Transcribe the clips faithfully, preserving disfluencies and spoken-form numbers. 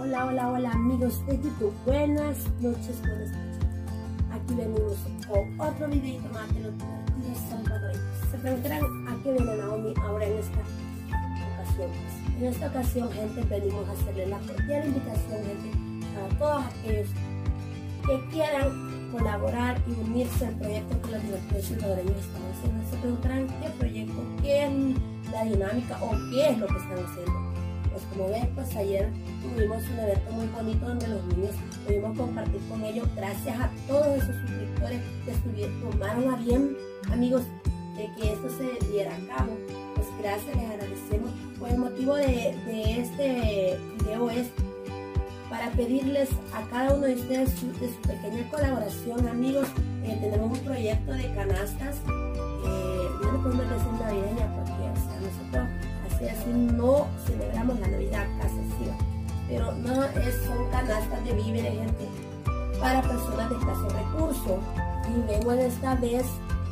Hola, hola, hola amigos de YouTube, buenas noches, buenas noches. Aquí venimos con otro videito más de los divertidos salvadoreños. Se preguntarán a qué viene Naomi ahora en esta ocasión. En esta ocasión, gente, venimos a hacerle la cordial invitación, gente, a todos aquellos que quieran colaborar y unirse al proyecto que los divertidos salvadoreños están haciendo. Se preguntarán qué proyecto, qué es la dinámica o qué es lo que están haciendo. Pues como ven, pues ayer tuvimos un evento muy bonito donde los niños pudimos compartir con ellos. Gracias a todos esos suscriptores que estuvieron, tomaron a bien, amigos, de que esto se diera a cabo. Pues gracias, les agradecemos. Pues el motivo de, de este video es para pedirles a cada uno de ustedes su, de su pequeña colaboración, amigos. Eh, tenemos un proyecto de canastas, eh, no le podemos decir navideña porque, o sea, nosotros así no celebramos la Navidad casi así, pero no es, son canastas de víveres, gente, para personas de escasos recursos. Y vengo en esta vez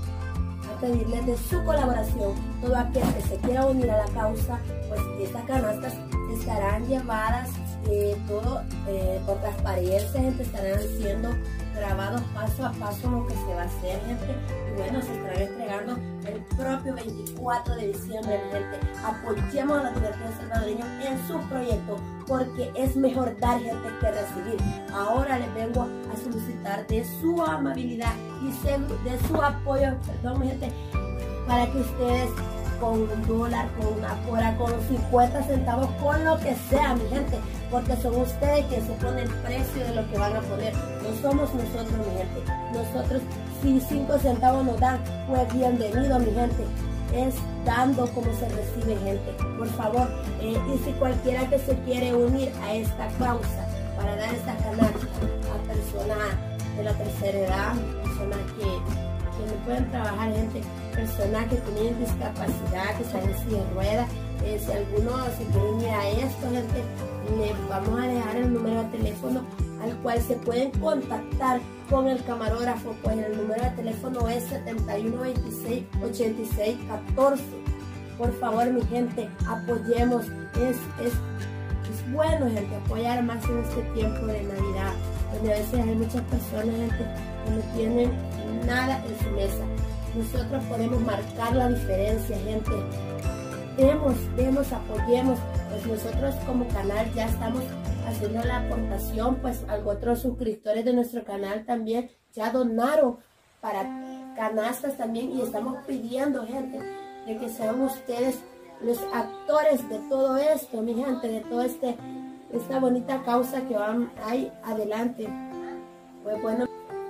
a pedirles de su colaboración. Todo aquel que se quiera unir a la causa, pues estas canastas estarán llevadas eh, todo eh, por transparencia, gente, estarán siendo grabados paso a paso lo que se va a hacer, gente, y bueno, se estarán entregando el propio veinticuatro de diciembre, gente. Apoyemos a los divertidos salvadoreños en su proyecto, porque es mejor dar, gente, que recibir. Ahora les vengo a solicitar de su amabilidad y de su apoyo, perdón, gente, para que ustedes con un dólar, con una hora, con cincuenta centavos, con lo que sea, mi gente, porque son ustedes quienes se ponen el precio de lo que van a poner. No somos nosotros, mi gente. Nosotros, si cinco centavos nos dan, pues bienvenido, mi gente. Es dando como se recibe, gente. Por favor, eh, y si cualquiera que se quiere unir a esta causa para dar esta canasta a personas de la tercera edad, personas que que no pueden trabajar, gente, personas que tienen discapacidad, que están en silla de ruedas, eh, si alguno se quiere unir a esto, gente, les vamos a dejar el número de teléfono al cual se pueden contactar con el camarógrafo. Pues el número de teléfono es setenta y uno veintiséis ochenta y seis catorce. Por favor, mi gente, apoyemos. Es, es, es bueno, gente, apoyar más en este tiempo de Navidad, donde a veces hay muchas personas, gente, que no tienen nada en su mesa. Nosotros podemos marcar la diferencia, gente. Demos, demos, apoyemos. Pues nosotros como canal ya estamos haciendo la aportación, pues otros suscriptores de nuestro canal también ya donaron para canastas también, y estamos pidiendo, gente, de que sean ustedes los actores de todo esto, mi gente, de toda este, esta bonita causa que van ahí adelante. Pues bueno,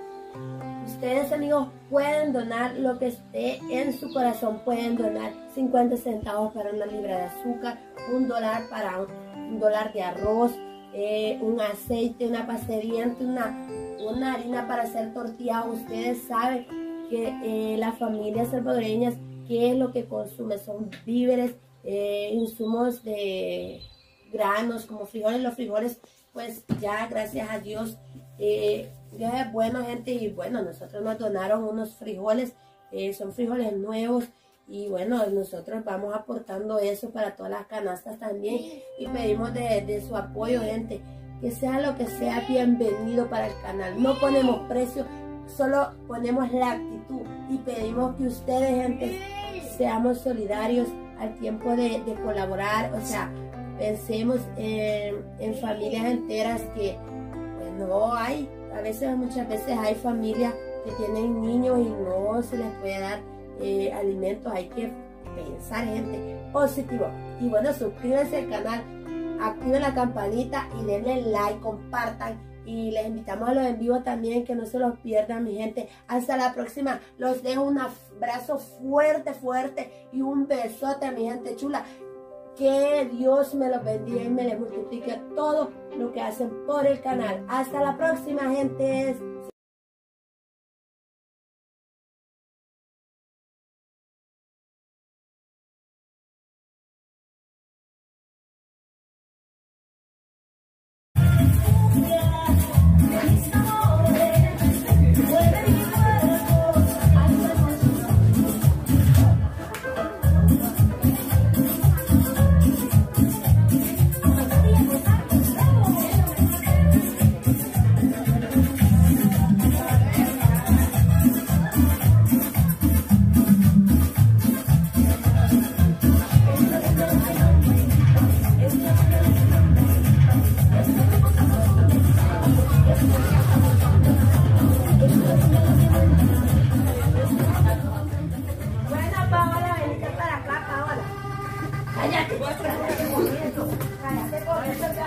ustedes, amigos, pueden donar lo que esté en su corazón. Pueden donar cincuenta centavos para una libra de azúcar, un dólar para un, un dólar de arroz, eh, un aceite, una pasta de dientes, una, una harina para hacer tortillas. Ustedes saben que eh, las familias salvadoreñas, ¿qué es lo que consumen? Son víveres, eh, insumos de granos como frijoles. Los frijoles, pues ya gracias a Dios, eh, Dios es bueno, gente, y bueno, nosotros nos donaron unos frijoles, eh, son frijoles nuevos, y bueno, nosotros vamos aportando eso para todas las canastas también, y pedimos de, de su apoyo, gente, que sea lo que sea, bienvenido para el canal. No ponemos precio, solo ponemos la actitud, y pedimos que ustedes, gente, seamos solidarios al tiempo de, de colaborar. O sea, pensemos en, en familias enteras que pues no hay. A veces, muchas veces hay familias que tienen niños y no se les puede dar eh, alimentos. Hay que pensar, gente, positivo. Y bueno, suscríbanse al canal, activen la campanita y denle like, compartan. Y les invitamos a los en vivo también, que no se los pierdan, mi gente. Hasta la próxima. Los dejo un abrazo fuerte, fuerte y un besote, mi gente chula. Que Dios me los bendiga y me les multiplique todo lo que hacen por el canal. Hasta la próxima, gente.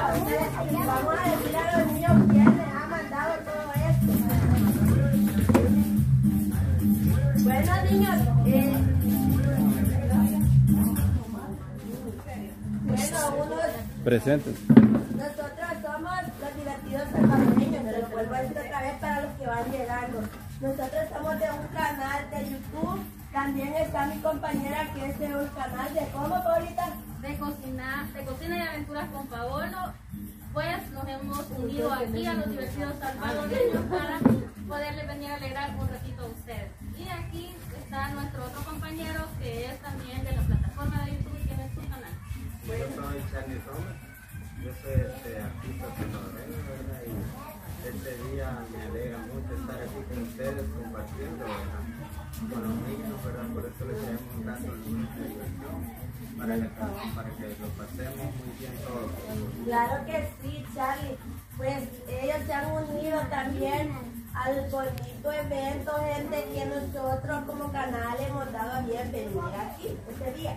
Vamos a decir a los niños quién les ha mandado todo esto. Bueno, niños, eh, bueno, unos presentes. Nosotros somos los divertidos salvadoreños, te lo vuelvo a decir otra vez para los que van llegando. Nosotros somos de un canal de YouTube, también está mi compañera que es de un canal de ¿cómo, Paulita? De cocina, de cocina y aventuras con Paolo. Pues nos hemos unido aquí a los divertidos salvadoreños para poderles venir a alegrar un ratito a ustedes. Y aquí está nuestro otro compañero que es también de la plataforma de YouTube y tiene su canal. Yo soy Charlie Thomas, yo soy este, artista salvadoreño, ¿verdad? Y este día me alegra mucho estar aquí con ustedes compartiendo, ¿verdad? Con los niños, ¿verdad? Por eso les queremos un rato de diversión para que, para que lo pasemos muy bien todos. Claro que sí, Charlie. Pues ellos se han unido también al bonito evento, gente, que nosotros como canal hemos dado a bienvenida aquí este día.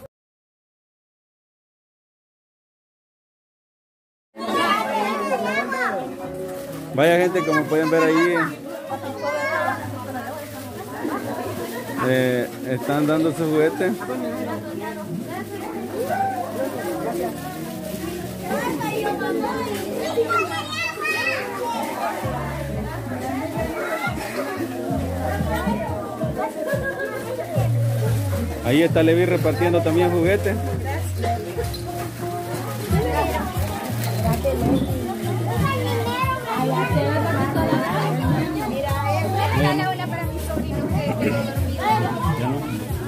Vaya gente, como pueden ver ahí, eh, están dando su juguete. Ahí está Levi repartiendo también juguetes. Mira, una para mi sobrino que quedó dormido.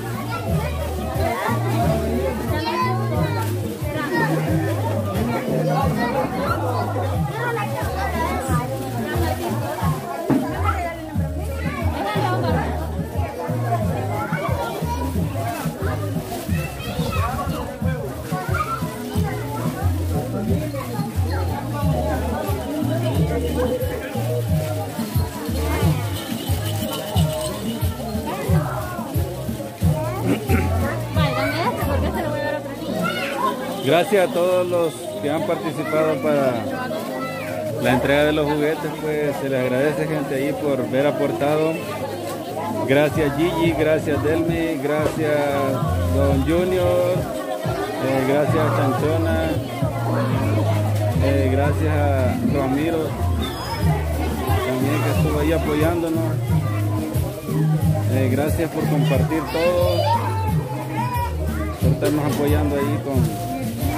Gracias a todos los que han participado para la entrega de los juguetes, pues se les agradece, gente, ahí por haber aportado. Gracias Gigi, gracias Delmi, gracias Don Junior, eh, gracias Chanchona, eh, gracias a Ramiro, también que estuvo ahí apoyándonos. Eh, gracias por compartir todo, por estarnos apoyando ahí con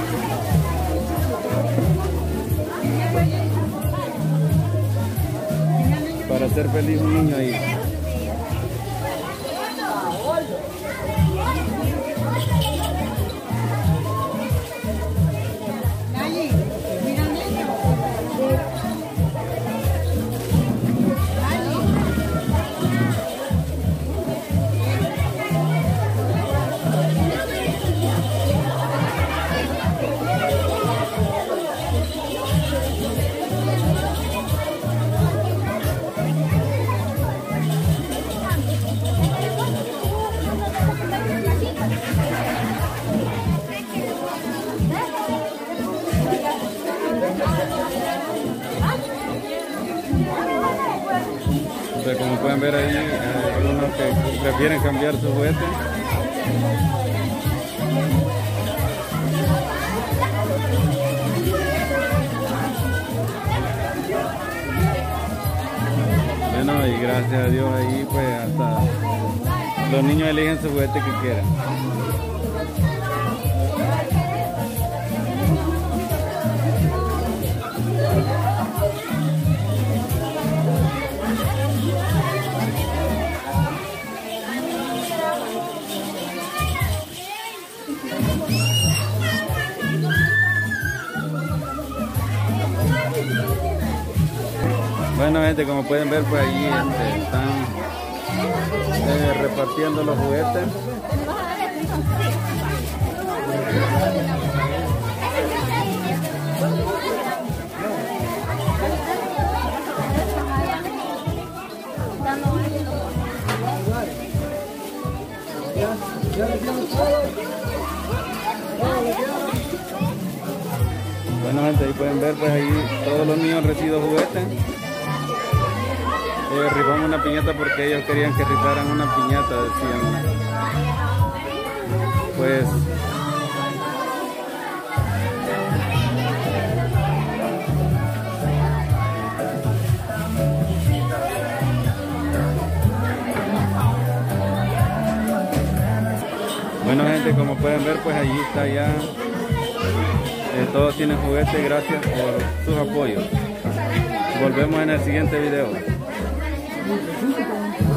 para hacer feliz un niño ahí. Como pueden ver ahí, hay algunos que prefieren cambiar su juguete. Bueno, y gracias a Dios ahí pues hasta los niños eligen su juguete que quieran. Bueno, gente, como pueden ver, pues allí este, están eh, repartiendo los juguetes. Bueno, gente, ahí pueden ver, pues ahí todos los niños reciben juguetes. Eh, rifamos una piñata porque ellos querían que rifaran una piñata, decían. Pues bueno, gente, como pueden ver, pues allí está ya. Eh, todos tienen juguetes, gracias por sus apoyos. Volvemos en el siguiente video.